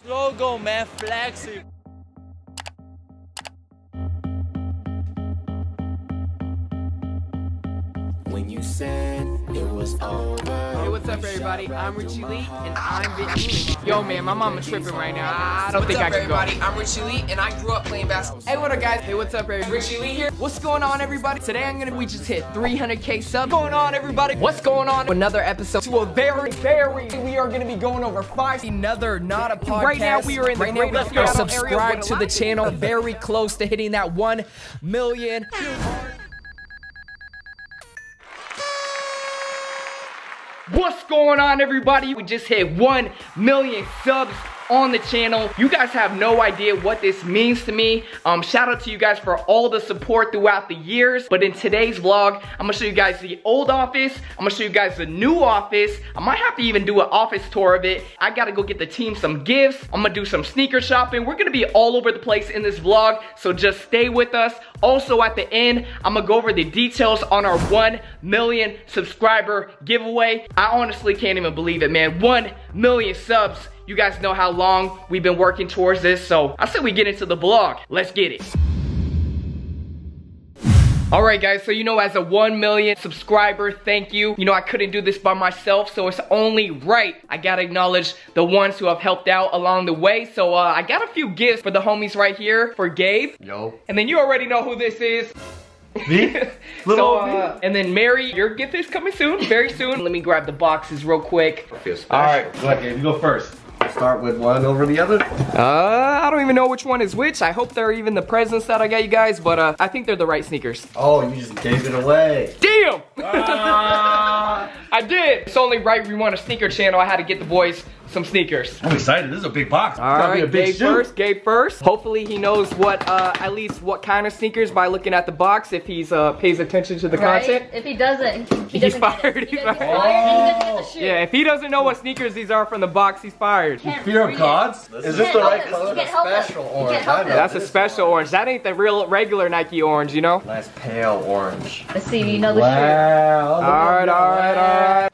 Logo, man, flexing. When you said it was over. Hey, what's up, everybody? I'm Richie Lee, and I'm Vinny. Yo, man, my mama tripping right now. I don't think I can go. What's up, everybody? I'm Richie Lee, and I grew up playing basketball. Hey, what up, guys? Hey, what's up, everybody? Richie Lee here. What's going on, everybody? Today, we just hit 300K subs. What's going on, everybody? What's going on? Another episode to a we are going to be going over 5. Another not a podcast. Right now, we are in the greater Seattle area. Subscribe to the channel. Very close to hitting that 1 million. What's going on, everybody? We just hit 1 million subs on the channel. You guys have no idea what this means to me. Shout out to you guys for all the support throughout the years. But in today's vlog, I'm gonna show you guys the old office. I'm gonna show you guys the new office. I might have to even do an office tour of it. I gotta go get the team some gifts. I'm gonna do some sneaker shopping. We're gonna be all over the place in this vlog, so just stay with us. Also at the end, I'm gonna go over the details on our 1 million subscriber giveaway. I honestly can't even believe it, man. 1 million subs. You guys know how long we've been working towards this, so I said we get into the vlog. Let's get it. All right, guys, so as a 1 million subscriber, thank you. I couldn't do this by myself, so it's only right. I gotta acknowledge the ones who have helped out along the way. So I got a few gifts for the homies right here, for Gabe. Yo. And then you already know who this is. Me? And then Mary, your gift is coming soon, very soon. Let me grab the boxes real quick. All right, go ahead, Gabe, you go first. Start with one over the other? I don't even know which one is which. I hope they're even the presents that I got you guys, but I think they're the right sneakers. Oh, you just gave it away. Damn! I did. It's only right we want a sneaker channel. I had to get the boys some sneakers. I'm excited. This is a big box. All right, Gabe first. Hopefully he knows at least what kind of sneakers by looking at the box if he's pays attention to the content. If he doesn't, he's fired. He's fired. Yeah, if he doesn't know what sneakers these are from the box, he's fired. Fear of gods? Is this the right color? Special orange. That's a special orange. That ain't the regular Nike orange, you know? Nice pale orange. Let's see, do you know the shirt? All right.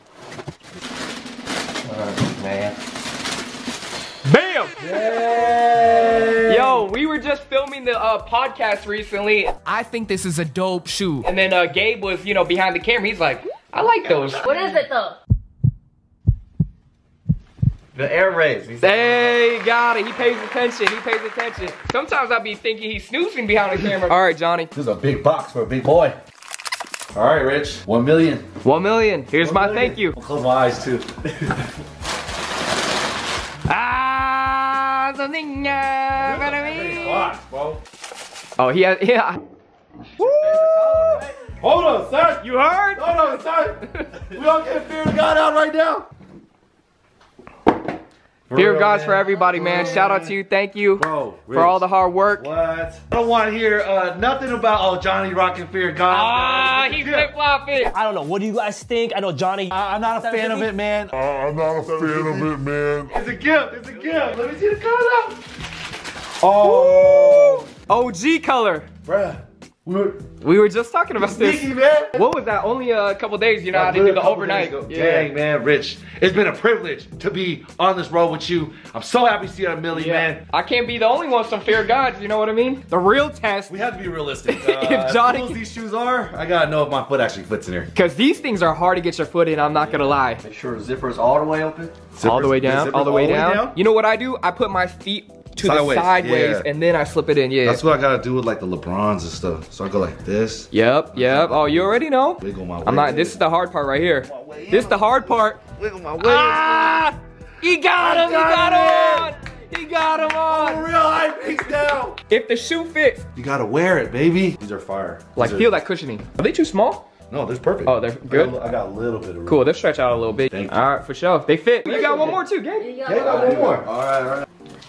Man. Bam! Yay! Yo, we were just filming the podcast recently. I think this is a dope shoe. And then Gabe was, behind the camera. He's like, I like those. What is it though? The Air Rays. Hey, got it. He pays attention. Sometimes I be thinking he's snoozing behind the camera. All right, Johnny. This is a big box for a big boy. All right, Rich. 1 million. 1 million. Here's my thank you. I'll close my eyes too. Something bro. Oh, yeah. Woo! Hold on, son. You heard? Hold on, son. We all get Fear of God out right now. Fear of God's for everybody, man. Shout out to you. Thank you for all the hard work. What? I don't want to hear nothing about, Johnny rocking Fear of God. He's flip-flopping. I don't know. What do you guys think? I know Johnny. I'm not a fan of it, man. It's a gift. It's a gift. Let me see the color out. Oh. OG color. Bruh. We were just talking about this. Sneaky, man. What was that? Only a couple days, I didn't do the overnight. Dang, man, Rich. It's been a privilege to be on this road with you. I'm so happy to see you at a million, man. I can't be the only one from Fear of God, you know what I mean? The real test. We have to be realistic. If Johnny, as cool as these shoes are, I gotta know if my foot actually fits in here. Because these things are hard to get your foot in, I'm not gonna lie. Make sure the zipper's all the way open. All the way down, all the way down. You know what I do? I put my feet to the sideways, and then I slip it in, That's what I gotta do with like the LeBrons and stuff. So I go like this. Yep. Oh, you already know. Wiggle my way. I'm not, this is the hard part right here. This is the hard part. Wiggle my way. Ah! He got him on! He got him on! Real high peaks down. If the shoe fits. You gotta wear it, baby. These are fire. Feel that cushioning. Are they too small? No, they're perfect. Oh, they're good? I got a little bit of room. Cool, they'll stretch out a little bit. Thank you. All right, for sure. They fit. You got one more too, Gabe. Yeah, I got one more. All right.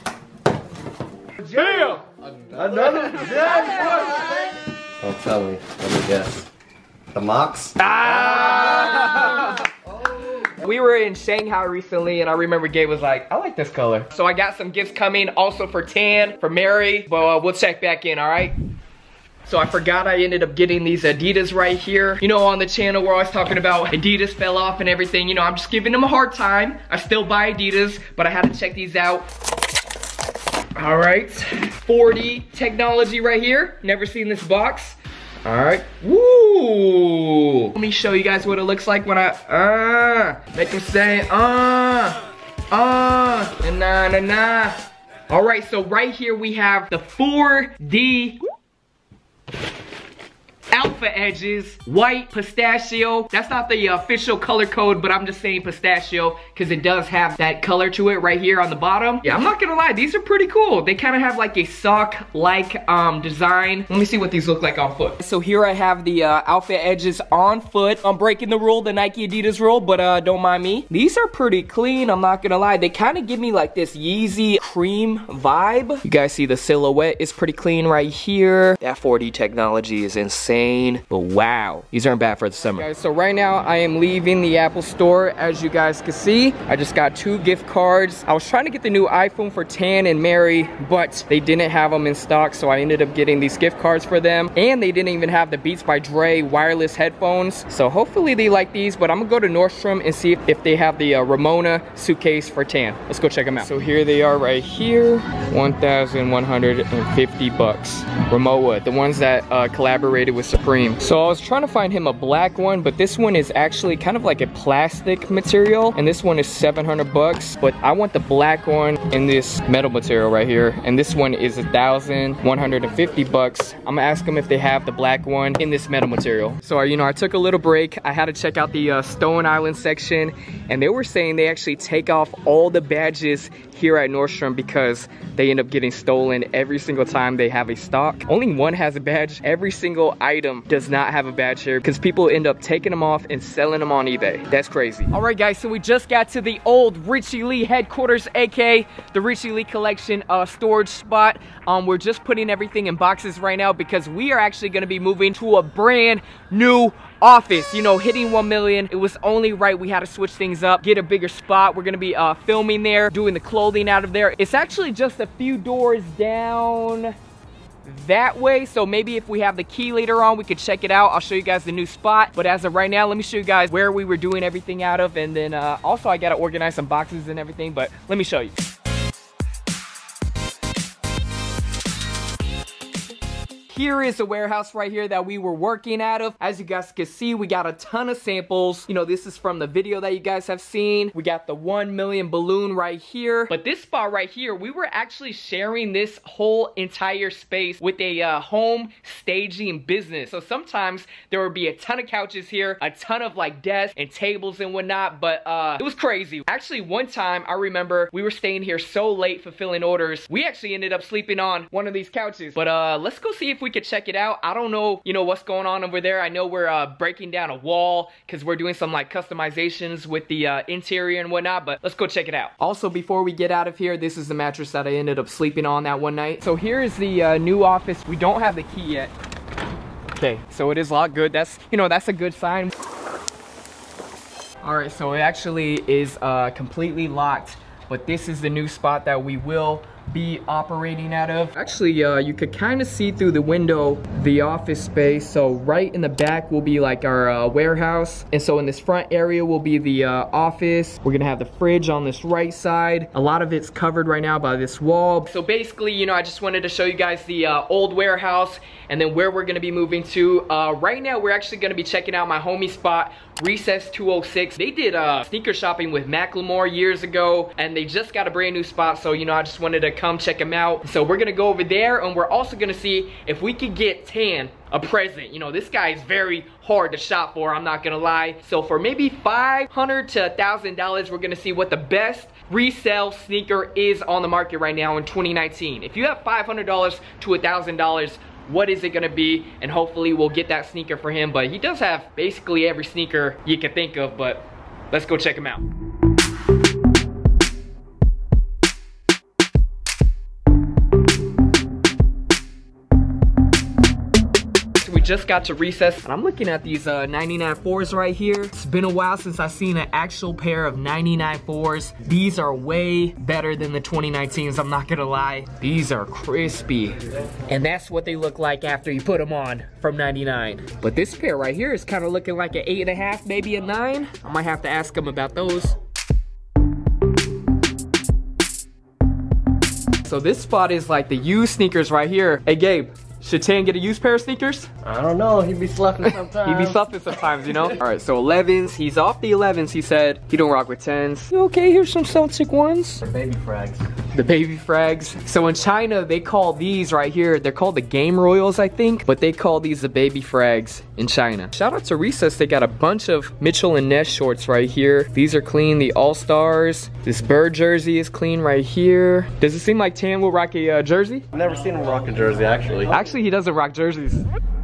Damn! Another? Yeah, Don't tell me. Let me guess. The Mox? We were in Shanghai recently, and I remember Gabe was like, I like this color. So I got some gifts coming also for Tan, for Mary, but we'll check back in, all right? So I forgot I ended up getting these Adidas right here. On the channel we're always talking about Adidas fell off and everything. I'm just giving them a hard time. I still buy Adidas, but I had to check these out. All right, 4D technology right here. Never seen this box. All right, woo. Let me show you guys what it looks like when I, make them say, nah. All right, so right here we have the 4D Alpha Edges, white, pistachio. That's not the official color code, but I'm just saying pistachio because it does have that color to it right here on the bottom. Yeah, I'm not gonna lie, these are pretty cool. They kind of have like a sock-like design. Let me see what these look like on foot. So here I have the Alpha Edges on foot. I'm breaking the rule, the Nike Adidas rule, but don't mind me. These are pretty clean, I'm not gonna lie. They kind of give me like this Yeezy cream vibe. You guys see the silhouette is pretty clean right here. That 4D technology is insane. But wow, these aren't bad for the summer. Guys, so right now I am leaving the Apple store. As you guys can see, I just got 2 gift cards. I was trying to get the new iPhone for Tan and Mary, but they didn't have them in stock, so I ended up getting these gift cards for them. And they didn't even have the Beats by Dre wireless headphones, so hopefully they like these. But I'm gonna go to Nordstrom and see if they have the Ramona suitcase for Tan. Let's go check them out. So here they are right here, 1,150 bucks. Ramona, the ones that collaborated with Supreme. So I was trying to find him a black one, but this one is actually kind of like a plastic material, and this one is 700 bucks. But I want the black one in this metal material right here, and this one is 1,150 bucks. I'm gonna ask them if they have the black one in this metal material. So you know, I took a little break. I had to check out the Stone Island section, and they were saying they actually take off all the badges here at Nordstrom because they end up getting stolen every single time they have a stock. Only one has a badge. Every single item does not have a badge here because people end up taking them off and selling them on eBay. That's crazy. All right, guys, so we just got to the old Richie Lee headquarters, aka the Richie Lee collection storage spot. We're just putting everything in boxes right now because we are actually gonna be moving to a brand new office. You know, hitting 1 million, it was only right we had to switch things up, get a bigger spot. We're gonna be filming there, doing the clothing out of there. It's actually just a few doors down that way, so maybe if we have the key later on we could check it out. I'll show you guys the new spot, but as of right now, let me show you guys where we were doing everything out of, and then also I gotta organize some boxes and everything, but let me show you. Here is a warehouse right here that we were working out of. As you guys can see, we got a ton of samples. You know, this is from the video that you guys have seen. We got the 1 million balloon right here. But this spot right here, we were actually sharing this whole entire space with a home staging business. So sometimes there would be a ton of couches here, a ton of like desks and tables and whatnot, but it was crazy. Actually, one time I remember we were staying here so late fulfilling orders, we actually ended up sleeping on one of these couches. But let's go see if we could check it out. I don't know, you know, what's going on over there. I know we're breaking down a wall because we're doing some like customizations with the interior and whatnot, but let's go check it out. Also, before we get out of here, this is the mattress that I ended up sleeping on that one night. So here is the new office. We don't have the key yet. Okay, so it is locked. Good. That's, you know, that's a good sign. All right, so it actually is completely locked, but this is the new spot that we will be operating out of. Actually, you could kind of see through the window the office space. So right in the back will be like our warehouse, and so in this front area will be the office. We're gonna have the fridge on this right side. A lot of it's covered right now by this wall. So basically, you know, I just wanted to show you guys the old warehouse and then where we're gonna be moving to. Right now, we're actually gonna be checking out my homie spot, Recess 206. They did sneaker shopping with Macklemore years ago, and they just got a brand new spot. So, you know, I just wanted to come check them out. So we're gonna go over there, and we're also gonna see if we could get Tan a present. You know, this guy is very hard to shop for, I'm not gonna lie. So for maybe $500 to $1,000, we're gonna see what the best resale sneaker is on the market right now in 2019. If you have $500 to $1,000, what is it gonna be? And hopefully we'll get that sneaker for him. But he does have basically every sneaker you can think of, but let's go check him out. Just got to Recess, and I'm looking at these 99.4s right here. It's been a while since I've seen an actual pair of 99.4s. These are way better than the 2019s, I'm not gonna lie. These are crispy, and that's what they look like after you put them on from 99. But this pair right here is kind of looking like an 8.5, maybe a 9. I might have to ask them about those. So this spot is like the used sneakers right here. Hey Gabe, should Tan get a used pair of sneakers? I don't know. He'd be sloughing sometimes. He'd be sloughing sometimes, you know? All right, so 11s. He's off the 11s, he said. He don't rock with 10s. Okay, here's some Celtic ones. The baby frags. The baby frags. So in China, they call these right here, they're called the Game Royals, I think, but they call these the baby frags in China. Shout out to Recess, they got a bunch of Mitchell and Ness shorts right here. These are clean, the All-Stars. This Bird jersey is clean right here. Does it seem like Tan will rock a jersey? I've never seen him rock a jersey, actually. Actually, he doesn't rock jerseys.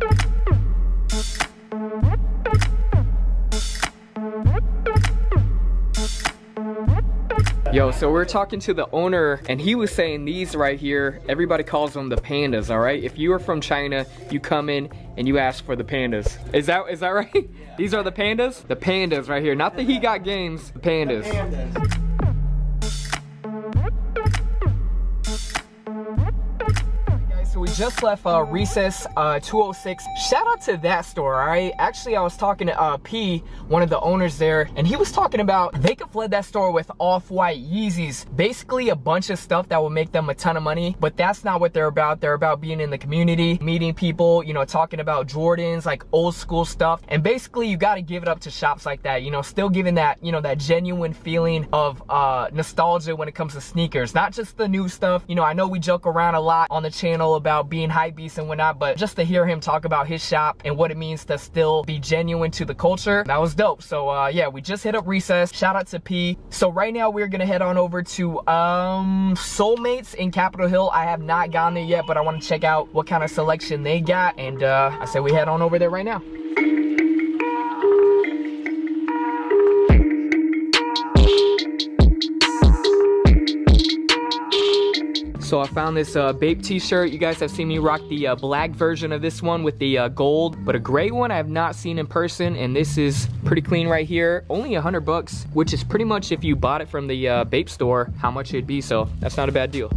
Yo, so we're talking to the owner and he was saying these right here, everybody calls them the pandas, all right? If you are from China, you come in and you ask for the pandas. Is that right? These are the pandas? The pandas right here, not the He Got Games, the pandas. So we just left Recess 206. Shout out to that store, all right? Actually, I was talking to P, one of the owners there, and he was talking about they could flood that store with off-white Yeezys. Basically a bunch of stuff that will make them a ton of money, but that's not what they're about. They're about being in the community, meeting people, you know, talking about Jordans, like old school stuff. And basically you gotta give it up to shops like that, you know, still giving that, you know, that genuine feeling of nostalgia when it comes to sneakers. Not just the new stuff. You know, I know we joke around a lot on the channel about being hype beast and whatnot, but just to hear him talk about his shop and what it means to still be genuine to the culture, that was dope. So yeah, we just hit up Recess. Shout out to P. So right now we're gonna head on over to Soulmates in Capitol Hill. I have not gone there yet, but I want to check out what kind of selection they got, and I say we head on over there right now. So I found this Bape t-shirt. You guys have seen me rock the black version of this one with the gold, but a gray one I have not seen in person, and this is pretty clean right here. Only $100, which is pretty much if you bought it from the Bape store, how much it'd be, so that's not a bad deal.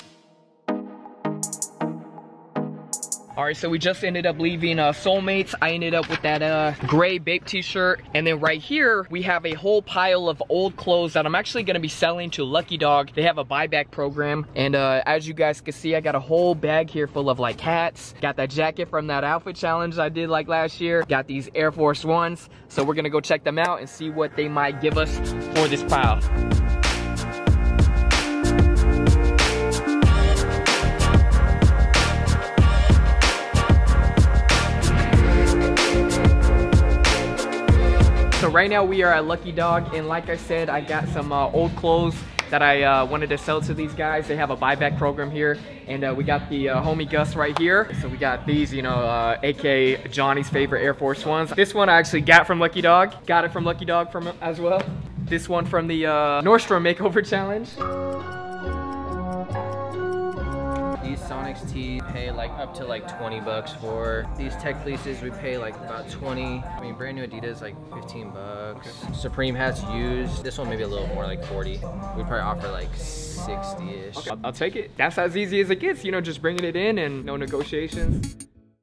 All right, so we just ended up leaving Soulmates. I ended up with that gray Bape t-shirt. And then right here, we have a whole pile of old clothes that I'm actually gonna be selling to Lucky Dog. They have a buyback program. And as you guys can see, I got a whole bag here full of like hats. Got that jacket from that outfit challenge I did like last year. Got these Air Force Ones. So we're gonna go check them out and see what they might give us for this pile. So right now we are at Lucky Dog, and like I said, I got some old clothes that I wanted to sell to these guys. They have a buyback program here, and we got the homie Gus right here. So we got these, you know, aka Johnny's favorite Air Force Ones. This one I actually got from Lucky Dog. Got it from Lucky Dog from as well. This one from the Nordstrom Makeover Challenge. These Sonics tees pay like up to like $20 for. These Tech Fleeces we pay like about 20. I mean, brand new Adidas like $15. Supreme hats used. This one maybe a little more, like 40. We'd probably offer like 60-ish. Okay, I'll take it. That's as easy as it gets, you know, just bringing it in and no negotiations.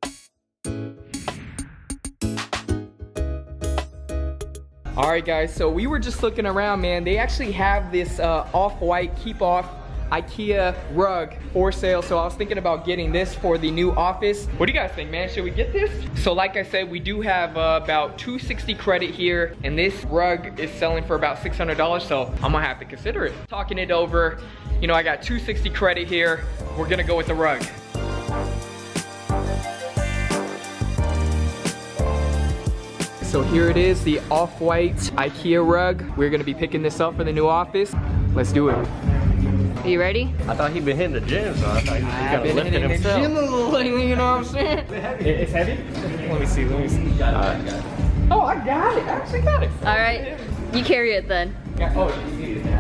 All right, guys, so we were just looking around, man. They actually have this off-white Keep Off IKEA rug for sale, so I was thinking about getting this for the new office. What do you guys think, man? Should we get this? So like I said, we do have about $260 credit here, and this rug is selling for about $600, so I'm gonna have to consider it. Talking it over, you know, I got $260 credit here. We're gonna go with the rug. So here it is, the off-white IKEA rug. We're gonna be picking this up for the new office. Let's do it. Are you ready? I thought he'd been hitting the gym, so I thought he was I've kind been of lifting hitting the himself. gym a little lately, you know what I'm saying? It's heavy? Let me see, let me see. Oh, I got it, I actually got it. All right, you carry it then. Oh, you need it.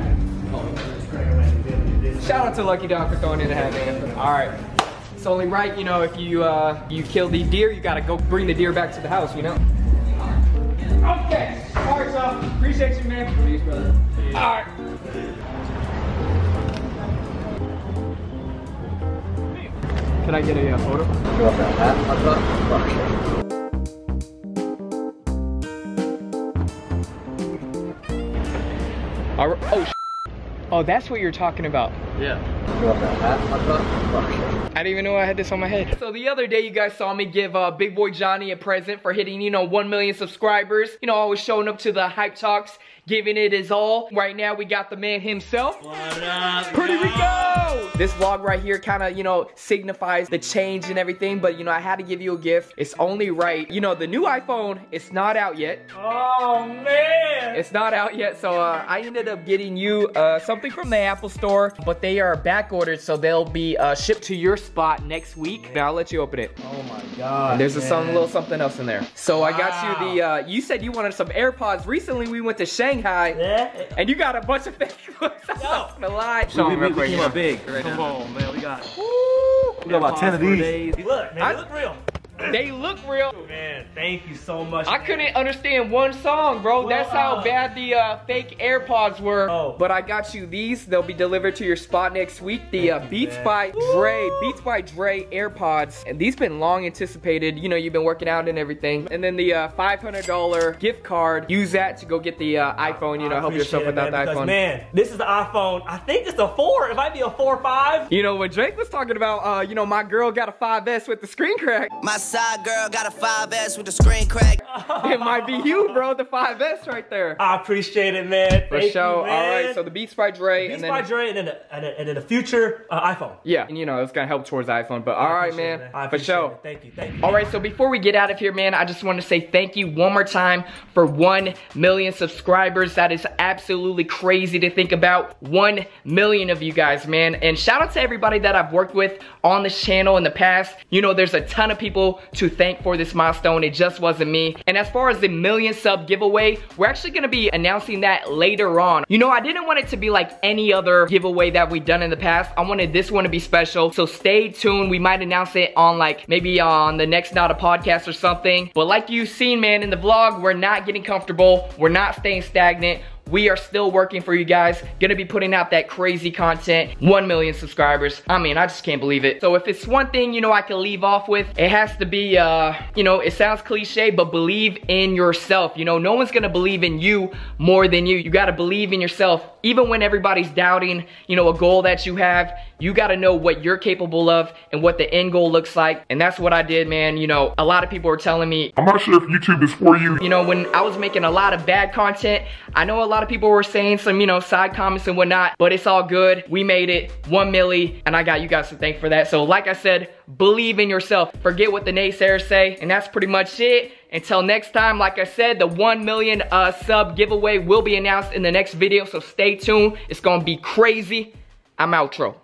Shout out to Lucky Dog for throwing in the hat, man. All right. It's only right, you know, if you you kill these deer, you gotta go bring the deer back to the house, you know? Okay, all right, so appreciate you, man. Peace, brother. All right. Can I get a photo? You want that hat? Oh, oh, that's what you're talking about. Yeah. You want that hat? Fuck. I didn't even know I had this on my head. So the other day you guys saw me give Big Boy Johnny a present for hitting, you know, 1 million subscribers. You know, always showing up to the hype talks, giving it his all. Right now we got the man himself. What up? Pretty Rico! This vlog right here kind of, you know, signifies the change and everything, but you know, I had to give you a gift. It's only right. You know, the new iPhone, it's not out yet. Oh, man. It's not out yet, so I ended up getting you something from the Apple Store, but they are back ordered, so they'll be shipped to your spot next week. Now I'll let you open it. Oh my God. And there's man. a little something else in there. So I got you the, you said you wanted some AirPods. Recently we went to Shanghai, Yeah. and you got a bunch of fake ones. I'm not gonna lie. Show We them real quick. came up big. Right Come now. on, man. We got about 10 of these. days. Look, man, they look real. They look real. Man, thank you so much. I couldn't understand one song, bro. That's how bad the fake AirPods were. Oh. But I got you these. They'll be delivered to your spot next week. The Beats by Dre AirPods. And these been long anticipated. You know, you've been working out and everything. And then the $500 gift card. Use that to go get the iPhone. You know, help yourself without the because, iPhone. Man, this is the iPhone. I think it's a 4. It might be a 4 or 5. You know, when Drake was talking about, you know, my girl got a 5S with the screen crack. My side girl got a 5S with the screen crack. It might be you, bro, the 5S right there. I appreciate it, man. For Thank sure. you, man. All right, so the Beats by Dre. Beats and then, by Dre and then the future iPhone. yeah, and you know, it's gonna help towards the iPhone. But all right, man, I for appreciate sure. it. Thank you, thank you. All right, so before we get out of here, man, I just want to say thank you one more time for 1 million subscribers. That is absolutely crazy to think about. 1 million of you guys, man. And shout out to everybody that I've worked with on this channel in the past. You know, there's a ton of people to thank for this milestone. It just wasn't me. And as far as the 1 million sub giveaway, we're actually gonna be announcing that later on. You know, I didn't want it to be like any other giveaway that we've done in the past. I wanted this one to be special. So stay tuned. We might announce it on like maybe on the next Not a Podcast or something. But like you've seen, man, in the vlog, we're not getting comfortable. We're not staying stagnant. We are still working for you guys. Gonna be putting out that crazy content. 1 million subscribers. I mean, I just can't believe it. So if it's one thing, you know, I can leave off with, it has to be, you know, it sounds cliche, but believe in yourself. You know, no one's gonna believe in you more than you. You gotta believe in yourself. Even when everybody's doubting, you know, a goal that you have, you gotta know what you're capable of and what the end goal looks like. And that's what I did, man. You know, a lot of people were telling me, I'm not sure if YouTube is for you. You know, when I was making a lot of bad content, I know a lot of people were saying some, you know, side comments and whatnot, but it's all good. We made it 1 milli, and I got you guys to thank for that. So like I said, believe in yourself. Forget what the naysayers say, and that's pretty much it. Until next time, like I said, the 1 million sub giveaway will be announced in the next video, so stay tuned. It's gonna be crazy. I'm outro.